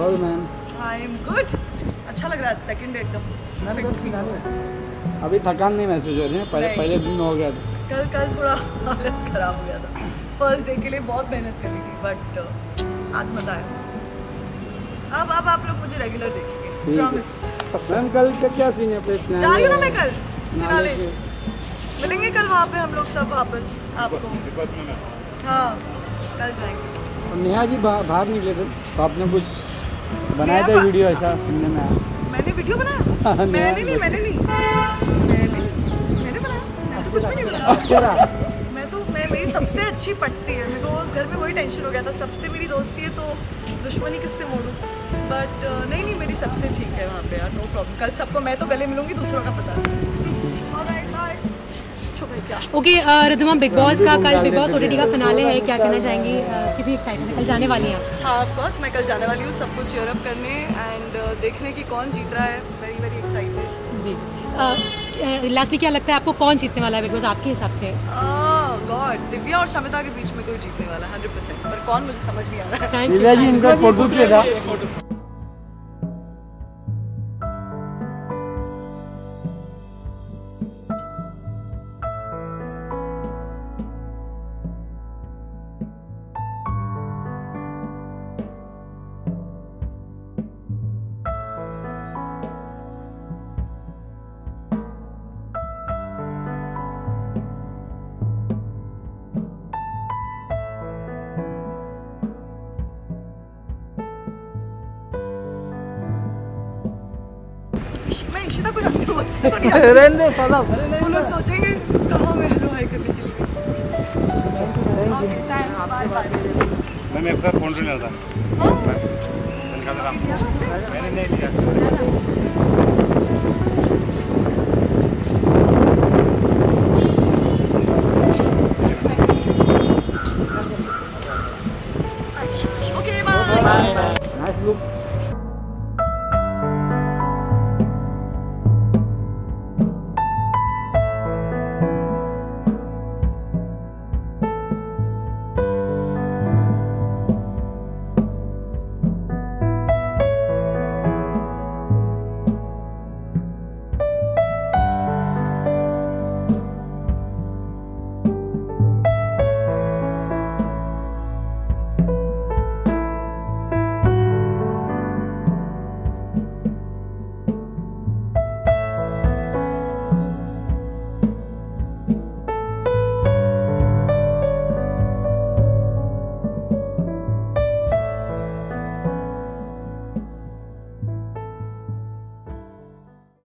How ma'am? I am good. अच्छा लग रहा है, सेकंड एकदम फिट फील। अभी थकान नहीं महसूस हो रही है? पहले दिन हो गया था। कल थोड़ा हालत खराब हो गया था। फर्स्ट डे के लिए बहुत मेहनत करी थी, बट आज मज़ा आया। अब आप लोग मुझे रेगुलर देखेंगे, प्रॉमिस। मैम कल का क्या सीन है अपने? जा रही हूँ ना मैं कल फिनाले, मिलेंगे कल वहाँ पे हम लोग सब वापस आपको। हाँ कल जाएंगे। और नेहा जी बाहर निकले थे तो आपने कुछ बनाया था वीडियो, ऐसा सुनने में आया। मैंने वीडियो बनाया? मैंने बनाया, मैंने तो कुछ भी नहीं बनाया। मैं मेरी सबसे अच्छी पटती है, मेरे को उस घर में वही टेंशन हो गया था, सबसे मेरी दोस्ती है तो दुश्मनी किससे मोड़ूं। बट नहीं मेरी सबसे ठीक है वहाँ पे यार, नो प्रॉब्लम। कल सबको मैं तो गले मिलूंगी, दूसरों का पता ओके। रिद्धिमा, बिग बॉस का कल बिग बॉस ओटीटी का फिनाले है, क्या कहना चाहेंगी? कितनी एक्साइटेड है, कल जाने वाली हैं? हाँ ऑफ कोर्स मैं कल जाने वाली हूँ सबको चीयर अप करने एंड देखने की कौन जीत रहा है। वेरी वेरी एक्साइटेड जी। लास्टली क्या लगता है आपको, कौन जीतने वाला है बिग बॉस आपके हिसाब से? गॉड, दिव्या और शमिता के बीच में कोई जीतने वाला 100%, पर कौन मुझे समझ नहीं आ रहा है। दिव्या जी इनका फोटो लेगा। मैं इशिता को जानती हूँ, मुझसे को नहीं जानती। रहने साला। वो लोग सोचेंगे कहाँ मैं हेलो हाय करके चली गई। Okay thanks, bye bye. मैं मेरे साथ फोन नहीं आता। मैंने नहीं लिया। Okay bye. Nice look.